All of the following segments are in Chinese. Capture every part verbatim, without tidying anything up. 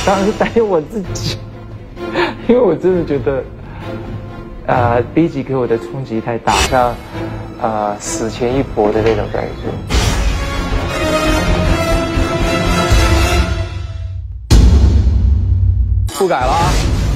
当然是担忧我自己，因为我真的觉得，呃，第一集给我的冲击太大，像呃死前一搏的那种感觉。 不改了啊！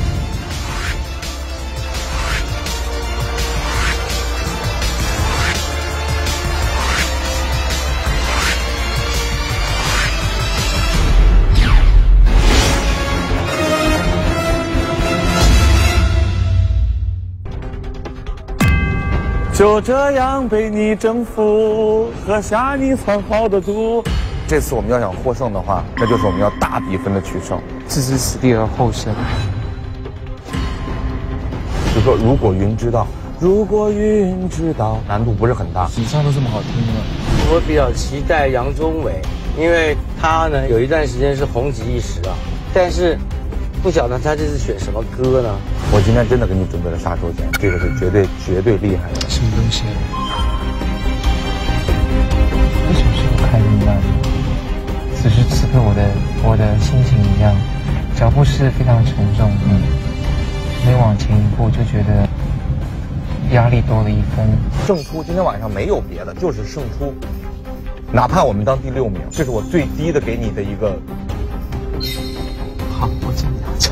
就这样被你征服，喝下你藏好的毒。这次我们要想获胜的话，那就是我们要大比分的取胜。 置之死地而后生。 就说如果云知道，如果云知道，难度不是很大。 以上都这么好听的。 我比较期待杨宗纬，因为他呢有一段时间是红极一时啊，但是不晓得他这次选什么歌呢？ 我今天真的给你准备了杀手锏，这个是绝对绝对厉害的。 什么东西？为什么是我开那么慢？此时此刻我的我的心情一样，脚步是非常沉重的，每往前一步就觉得压力多了一分。 胜出今天晚上没有别的，就是胜出，哪怕我们当第六名，这是我最低的给你的一个。 好，我尽量讲。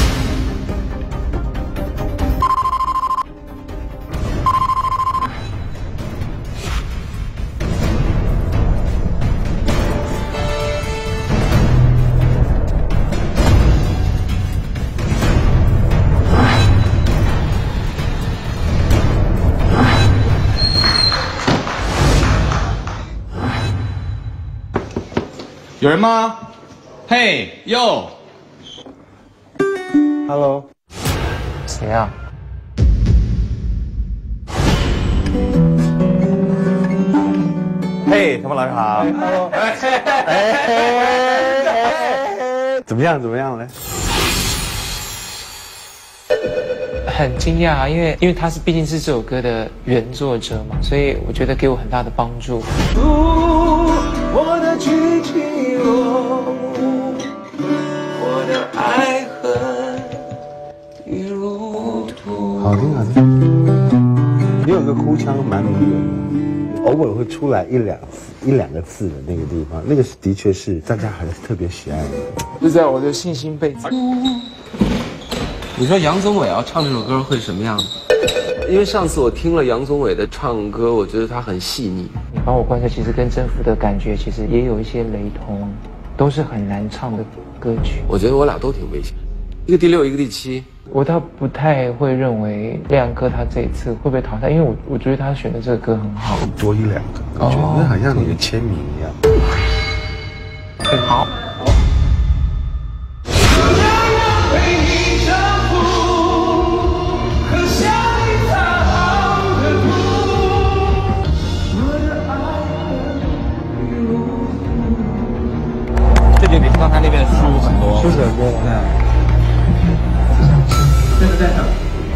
有人吗？嘿，哟 Hello， 谁啊？ 嘿，什么老师好 ？Hello， 哎，怎么样？怎么样嘞？ 很惊讶，因为因为他是毕竟是这首歌的原作者嘛，所以我觉得给我很大的帮助。我的举起落，我的爱恨已如土。 好听好听，你有个哭腔蛮迷人的，偶尔会出来一两一两个字的那个地方，那个的确是大家还是特别喜爱的。 就在我的信心倍增。 你说杨宗纬要唱这首歌会什么样？因为上次我听了杨宗纬的唱歌，我觉得他很细腻。 你帮我观察，其实跟征服的感觉其实也有一些雷同，都是很难唱的歌曲。 我觉得我俩都挺危险，一个第六，一个第七。 我倒不太会认为亮哥他这一次会被淘汰，因为我我觉得他选的这个歌很好。 多一两个，我觉得那好像你的签名一样。 很好。 这就比刚才那边舒服很多。 舒服很多。 这个在哪？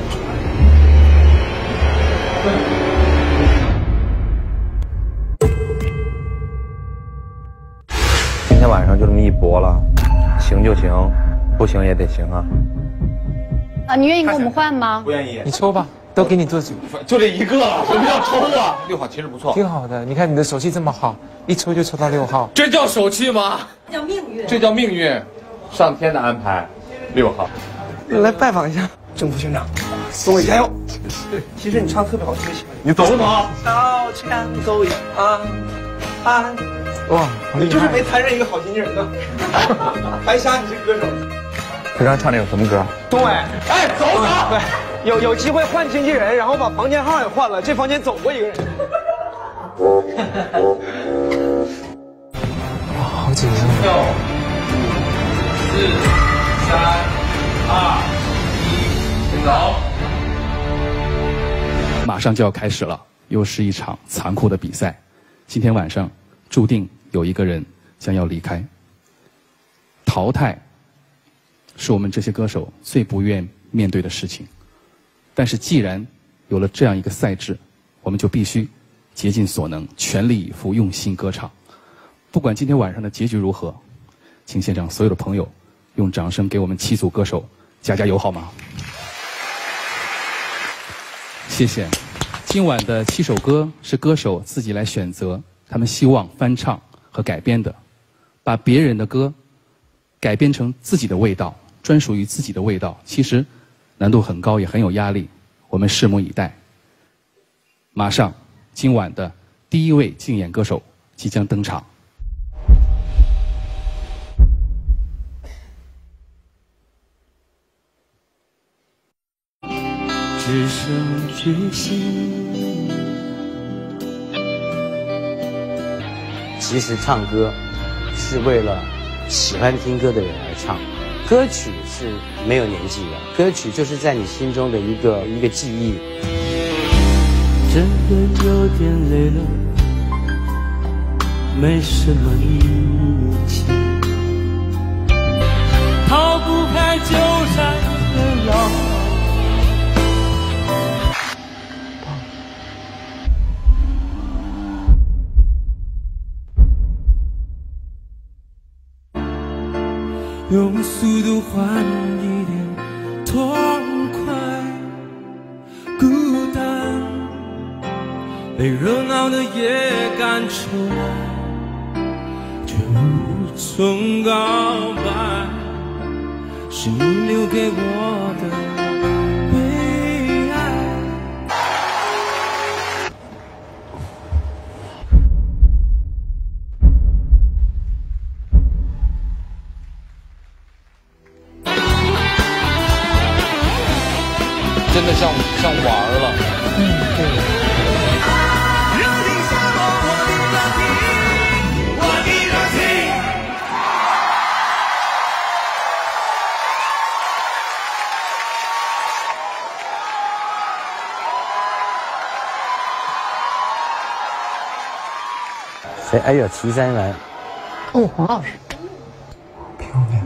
今天晚上就这么一搏了，行就行，不行也得行啊。 啊，你愿意跟我们换吗？ 不愿意。 你抽吧，都给你做主。 就这一个，什么叫抽啊？六号其实不错， 挺好的。你看你的手气这么好，一抽就抽到六号。 这叫手气吗？ 这叫命运。 这叫命运，上天的安排。六号， 来拜访一下政府兄长，宗纬加油！其实你唱特别好，特别喜欢。 你走不走？ 朝前走一安安。 哇， 你就是没摊上一个好经纪人呢。白瞎，你这歌手。 他刚唱那首什么歌？ 宗纬， 哎，走走。 对，有有机会换经纪人，然后把房间号也换了，这房间走过一个人。 哇，好紧张。 六、五、四、三、二、一，请走。 马上就要开始了，又是一场残酷的比赛。今天晚上注定有一个人将要离开。淘汰是我们这些歌手最不愿面对的事情，但是既然有了这样一个赛制，我们就必须竭尽所能，全力以赴，用心歌唱。不管今天晚上的结局如何，请现场所有的朋友用掌声给我们七组歌手加加油好吗？谢谢。今晚的七首歌是歌手自己来选择，他们希望翻唱和改编的，把别人的歌改编成自己的味道，专属于自己的味道，其实难度很高，也很有压力。我们拭目以待。马上，今晚的第一位竞演歌手即将登场。 只剩决心。 其实唱歌是为了喜欢听歌的人而唱，歌曲是没有年纪的，歌曲就是在你心中的一个一个记忆。 真的有点累了，没什么力气，逃不开纠缠的牢。用速度换一点痛快，孤单被热闹的夜赶出来，却无从告白，是你留给我的悲哀。 真的像像玩了，嗯，对。 谁？哎呦，岐山来。 哦，黄老师。 漂亮。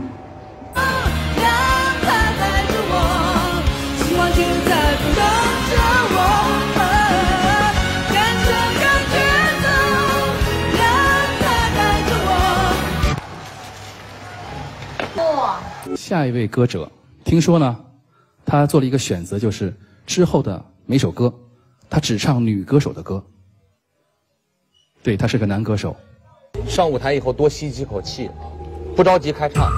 下一位歌者，听说呢，他做了一个选择，就是之后的每首歌，他只唱女歌手的歌。对，他是个男歌手。 上舞台以后多吸几口气，不着急开唱。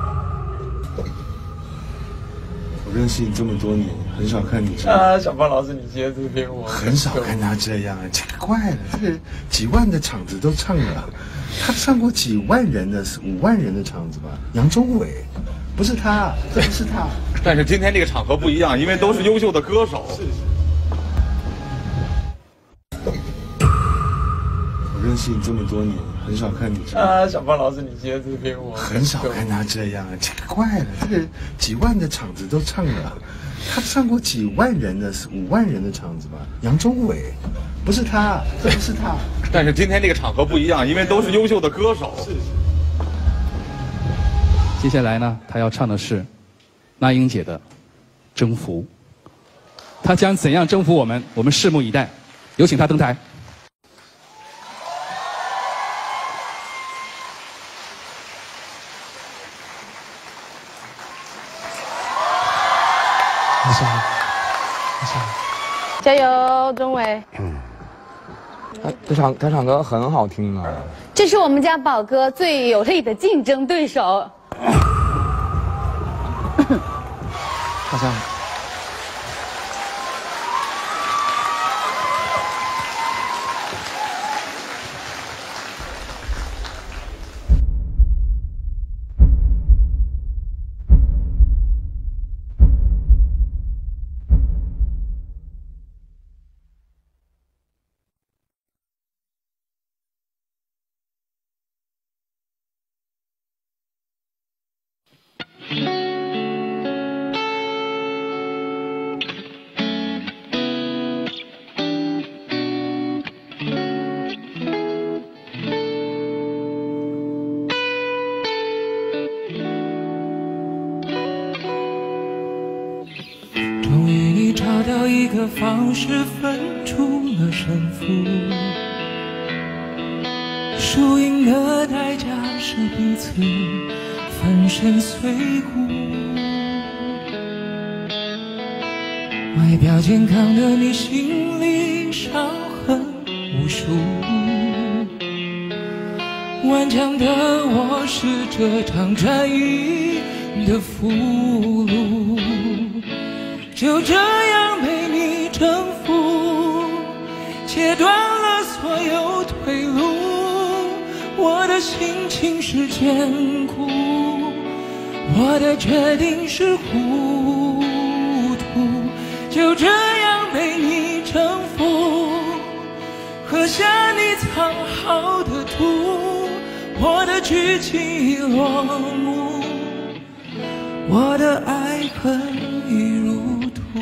我认识你这么多年，很少看你这样。 啊，小胖老师，你接这边我很少看他这样，奇怪了，这个几万的场子都唱了，他唱过几万人的五万人的场子吧？杨宗纬，不是他，这不是他。 但是今天这个场合不一样，因为都是优秀的歌手。 是是。我认识你这么多年，很少看你这样。 啊，小胖老师，你接这边我很少看他这样，奇怪了，这个几万的场子都唱了，他唱过几万人的五万人的场子吧？杨宗纬，不是他，这不是他。 但是今天这个场合不一样，因为都是优秀的歌手。 是是。 接下来呢，他要唱的是那英姐的《征服》，他将怎样征服我们？我们拭目以待。有请他登台。 你好，你好， 加油，钟伟。 嗯，他他唱他唱歌很好听啊。 这是我们家宝哥最有力的竞争对手。 好像。 终于你找到一个方式分出了胜负，输赢的代价是彼此粉身碎骨。外表健康的你，心里伤痕无数。顽强的我是这场战役的俘虏，就这样被你征服，切断了所有退路。我的心情是艰苦，我的决定是糊涂，就这样被你征服，喝下你藏好的毒。我的剧情已落幕，我的爱恨已如土。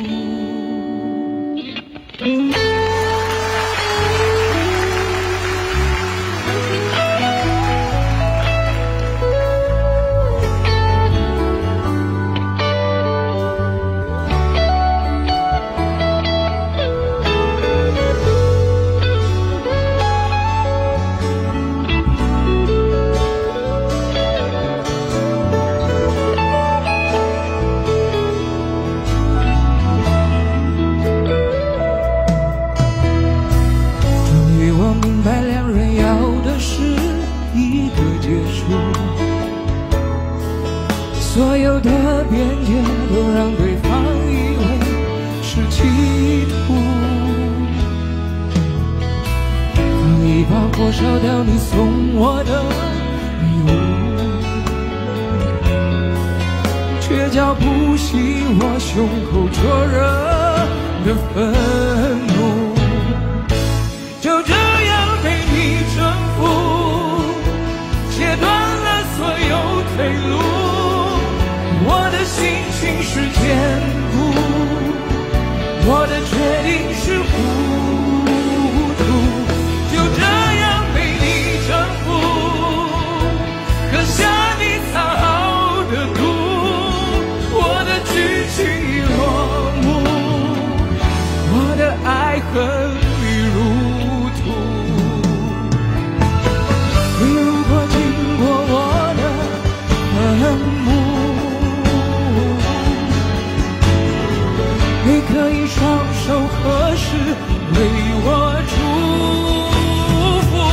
所有的边界都让对方以为是企图，可以把火烧掉你送我的礼物，却浇不熄我胸口灼热的愤怒，就这样被你征服，切断了所有退路。我的心情是坚固，我的决定是糊涂，就这样被你征服，喝下你藏好的毒。我的剧情已落幕，我的爱恨已如土。你如果经过我的坟墓，你可以双手合十为我祝福，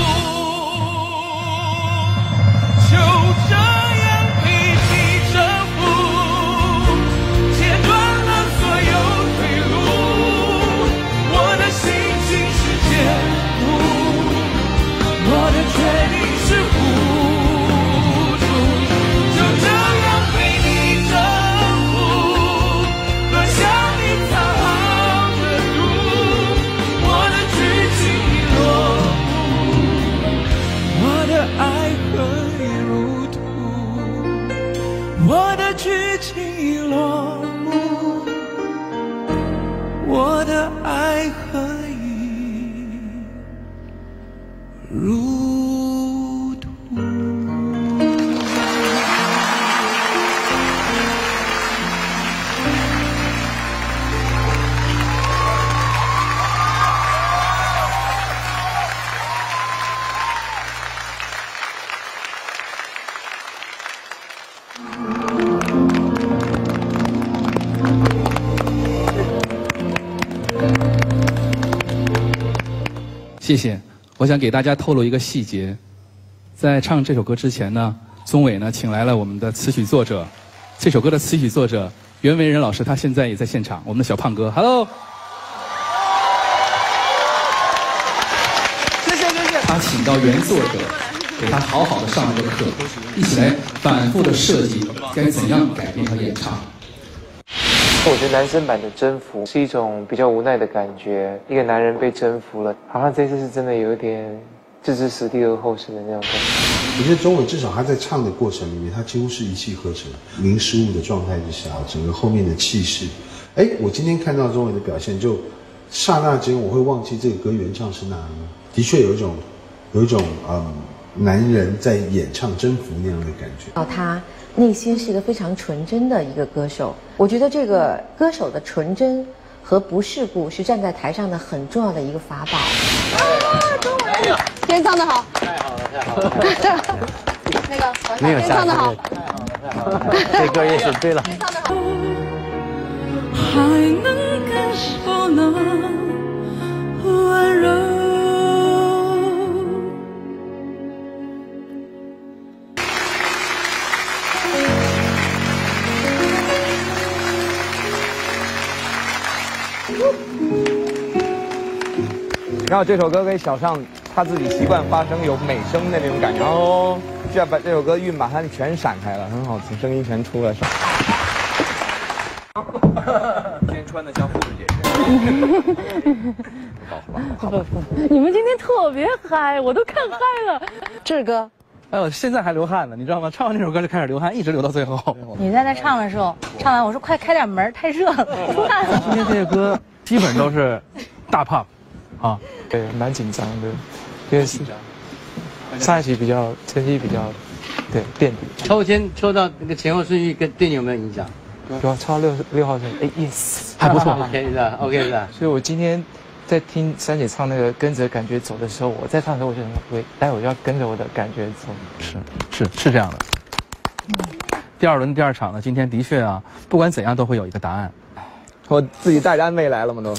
就这样被你征服，切断了所有退路。我的心情是坚固，我的决定是糊涂，就这样被你征服，喝下爱恨已如土，我的剧情已落幕，我的爱恨已如土。 谢谢。我想给大家透露一个细节，在唱这首歌之前呢，宗纬呢请来了我们的词曲作者，这首歌的词曲作者袁惟仁老师，他现在也在现场。我们的小胖哥 ，Hello。 谢谢谢谢。 他请到原作者，给他好好的上了个课，一起来反复的设计该怎样改编和演唱。 我觉得男生版的征服是一种比较无奈的感觉，一个男人被征服了，好像这次是真的有一点置之死地而后生的那种感觉。 我觉得宗纬至少他在唱的过程里面，他几乎是一气呵成，零失误的状态之下，整个后面的气势，哎，我今天看到宗纬的表现，就刹那间我会忘记这个歌原唱是哪里，的确有一种，有一种嗯，男人在演唱征服那样的感觉。 哦，他内心是一个非常纯真的一个歌手，我觉得这个歌手的纯真和不世故是站在台上的很重要的一个法宝。 啊，中文，今天唱得好， 太好了，太好了， 那个没有今天唱得好， 太好了，太这歌也选对了。 还能感受那温柔。 然后这首歌给小尚他自己习惯发声有美声的那种感觉，然后这样把这首歌韵把它全闪开了，很好听，声音全出来。今天穿的像护士姐姐。 不不不，你们今天特别嗨，我都看嗨了。志哥， 哎呦，现在还流汗呢，你知道吗？唱完这首歌就开始流汗，一直流到最后。 你在那唱的时候，唱完我说快开点门，太热了，出汗了。 今天这些歌基本都是大 pop。啊， 对，蛮紧张的，因为是上一期比较成绩比较，对垫底。 抽签抽到那个前后顺序跟对你有没有影响？ 有抽到六六号签，哎 ，yes， 还不错 ，OK 的 ，OK 的。 所以我今天在听珊姐唱那个跟着感觉走的时候，我在唱的时候我就想，我待会儿要跟着我的感觉走。 是是是这样的。第二轮第二场呢，今天的确啊，不管怎样都会有一个答案。 我自己带着安慰来了吗？都。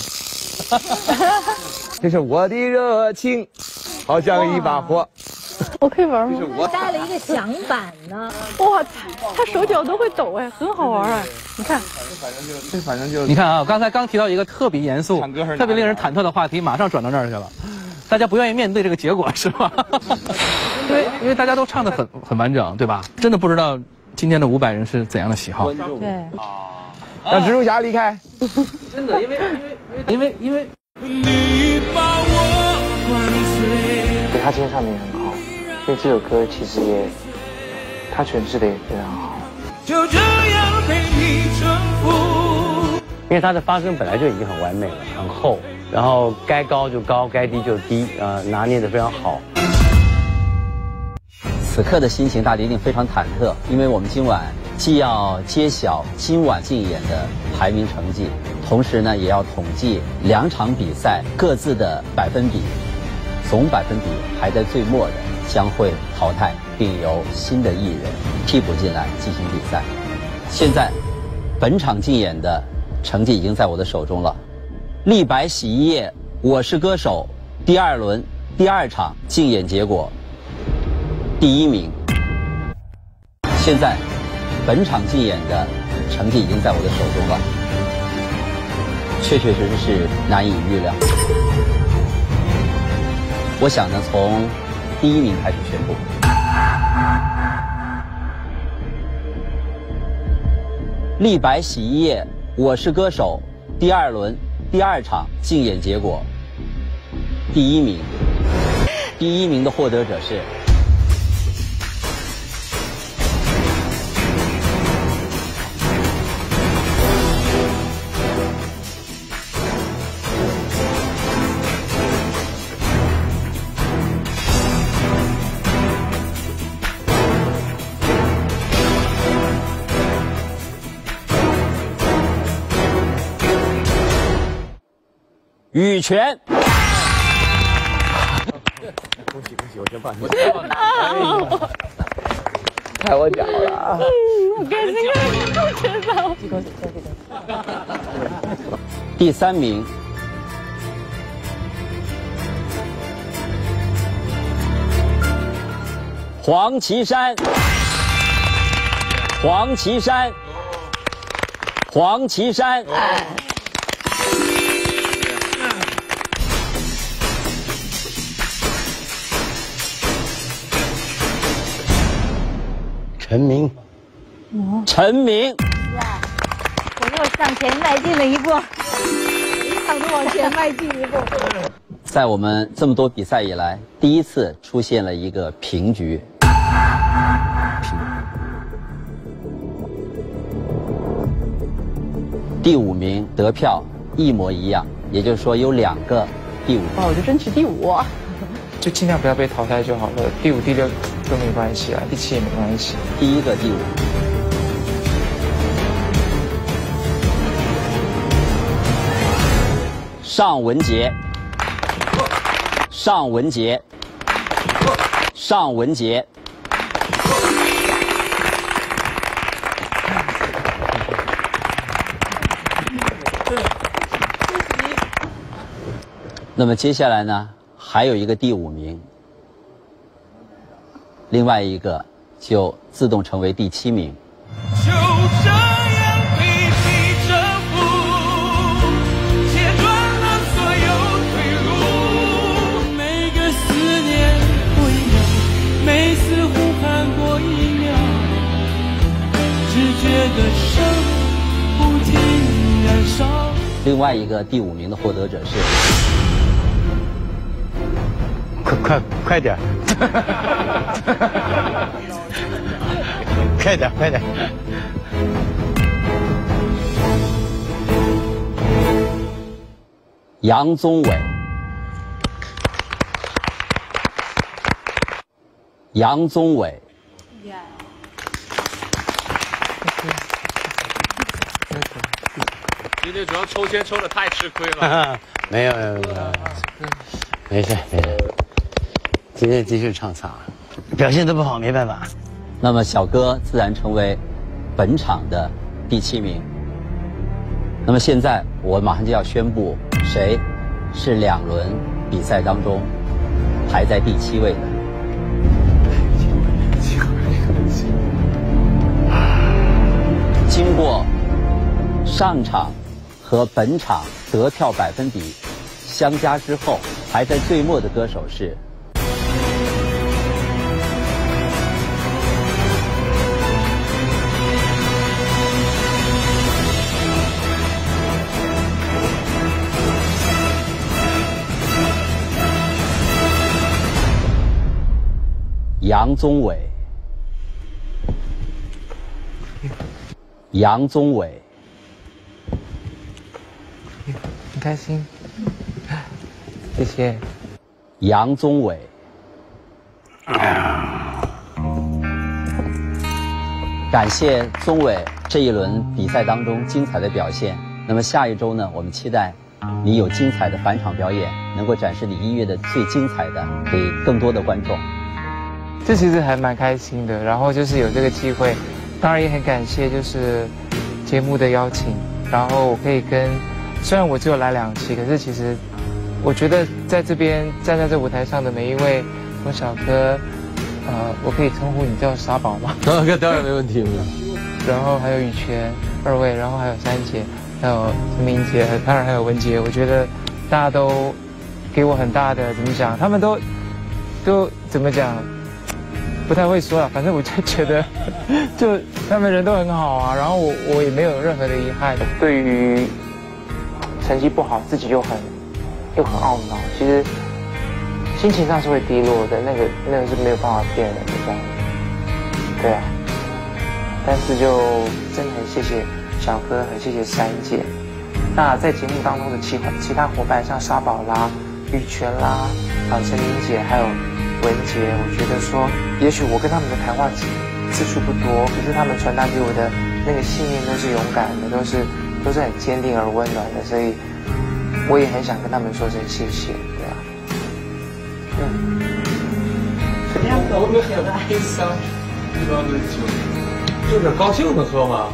这是我的热情，好像一把火。 我可以玩吗？ 这是我带了一个响板呢。 哇，他手脚都会抖哎，很好玩哎。你看， 这反正就你看啊，刚才刚提到一个特别严肃、特别令人忐忑的话题，马上转到那儿去了。大家不愿意面对这个结果是吧？因为因为大家都唱得很很完整，对吧？真的不知道今天的五百人是怎样的喜好。 对。 让蜘蛛侠离开。 真的，因为因为因为因为。 你把我灌醉。 对他今天唱的也很好，因为这首歌其实也，他诠释的也非常好。 就这样被你征服。 因为他的发声本来就已经很完美了，很厚，然后该高就高，该低就低，呃，拿捏得非常好。 此刻的心情大家一定非常忐忑，因为我们今晚既要揭晓今晚竞演的排名成绩，同时呢也要统计两场比赛各自的百分比，总百分比排在最末的将会淘汰，并由新的艺人替补进来进行比赛。现在本场竞演的成绩已经在我的手中了。立白洗衣液我是歌手第二轮第二场竞演结果，第一名。现在本场竞演的成绩已经在我的手中了，确确实实是难以预料。我想呢，从第一名开始宣布。立白洗衣液我是歌手第二轮第二场竞演结果，第一名，第一名的获得者是羽泉。 恭喜恭喜！我先帮你，太我脚了。 嗯，我开心开心，我知道。恭喜恭喜恭喜！ 第三名，黄绮珊。黄绮珊。黄绮珊。 陈明， 陈明， 我又向前迈进了一步，一场都往前迈进一步。 在我们这么多比赛以来，第一次出现了一个平局。第五名得票一模一样，也就是说有两个第五。 哇，我就争取第五。 就尽量不要被淘汰就好了，第五、第六都没关系啊，第七也没关系。 第一个第五。尚雯婕。尚雯婕。尚雯婕。 那么接下来呢，还有一个第五名，另外一个就自动成为第七名。 就这样被你征服，切断了所有退路。每个思念回眸，每次呼喊过一秒，只觉得生不停燃烧。 另外一个第五名的获得者是， 快快快点，快点快点。 杨宗纬。杨宗纬。 今天主要抽签抽的太吃亏了。 没有没有没有，没事没事，今天的确唱差了，表现得不好，没办法。 那么小哥自然成为本场的第七名。那么现在我马上就要宣布谁是两轮比赛当中排在第七位的。经过上场和本场得票百分比相加之后，排在最末的歌手是杨宗纬。杨宗纬。 很开心，谢谢。 杨宗纬。感谢宗纬这一轮比赛当中精彩的表现。那么下一周呢，我们期待你有精彩的返场表演，能够展示你音乐的最精彩的给更多的观众。 这其实还蛮开心的，然后就是有这个机会，当然也很感谢就是节目的邀请，然后我可以跟。虽然我只有来两期，可是其实我觉得在这边站在这舞台上的每一位，从小哥，呃，我可以称呼你叫沙宝吗？ 当然当然没问题。 然后还有羽泉二位，然后还有珊姐，还有陈明杰，当然还有文杰。我觉得大家都给我很大的怎么讲，他们都都怎么讲，不太会说了。反正我就觉得，就他们人都很好啊，然后我我也没有任何的遗憾。对于成绩不好，自己又很又很懊恼，其实心情上是会低落的，那个那个是没有办法骗人的这样子，对啊。但是就真的很谢谢小哥，很谢谢珊姐。那在节目当中的其其他伙伴，像沙宝啦、羽泉啦、啊陈明姐还有文杰，我觉得说，也许我跟他们的谈话次次数不多，可是他们传达给我的那个信念都是勇敢的，都是。都是很坚定而温暖的，所以我也很想跟他们说声谢谢，对啊。嗯。 这样抖你有个哀伤，一般的酒，就是高兴的喝嘛。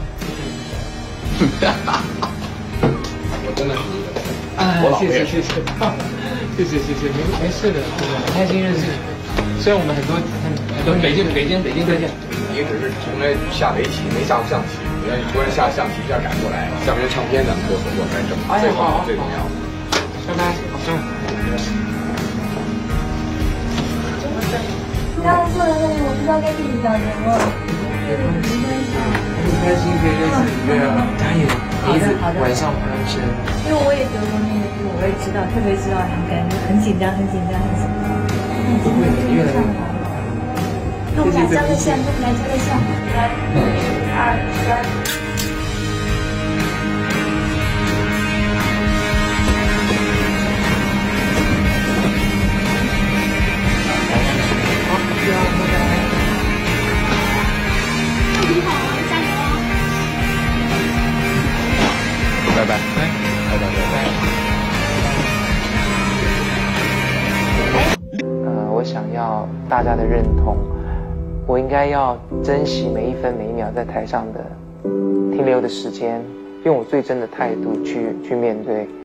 我真的是，我老谢谢谢谢，谢谢谢谢，没没事的，很开心认识你。虽然我们很多很很多北京北京北京再见。你只是从来下围棋，没下过象棋。你要你突然下象棋一下赶过来，下面唱片的多合作才正，最好最重要。拜拜，好生。 刚刚坐在那里，我不知道该跟你讲什么。 很开心可以认识你，对啊，加油！一直晚上不能吃。 因为我也得过那个病，我也知道，特别知道很感觉很紧张，很紧张，很紧张。 不会，越来越好。 那我们俩照个相，那我们俩照个相，来，一二三。 拜拜，拜拜拜拜。呃，我想要大家的认同，我应该要珍惜每一分每一秒在台上的停留的时间，用我最真的态度去去面对。